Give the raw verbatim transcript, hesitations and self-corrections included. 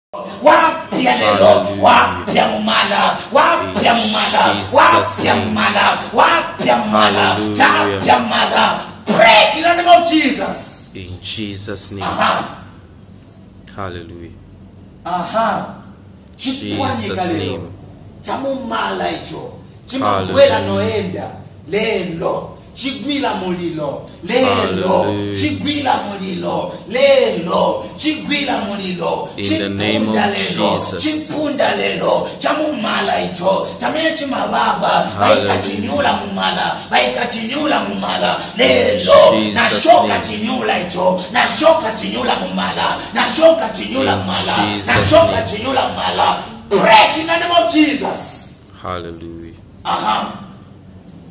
Wapya lelo, wapya mumala, wapya mumala, wapya mumala, wapya mumala, wapya mumala. Break in the name of Jesus. In Jesus' name. Aha. Hallelujah. Aha. Jesus' name. Chamumala icho. Chimabwela noenda. Lelo. Chigwila mulilo, lelo, chigwila mulilo, lelo, chigwila mulilo, in the name of Jesus. Chimpunda lelo, chamumala icho, chamechi mababa, baita chinyula mumala, baita chinyula mumala, lelo, na shoka chinyula icho, na shoka chinyula mumala, na shoka chinyula mumala, na shoka chinyula mumala. Break in the name of Jesus. Hallelujah. Aha.